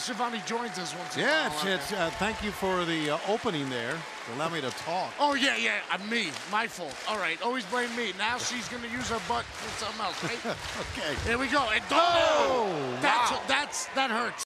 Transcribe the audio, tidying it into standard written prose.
Shivani joins us once in a Yeah, while. thank you for the opening there to allow me to talk. Oh, yeah, me. My fault. All right, always blame me. Now she's going to use her butt for something else, right? Okay. Here we go. And Oh, wow. that hurts.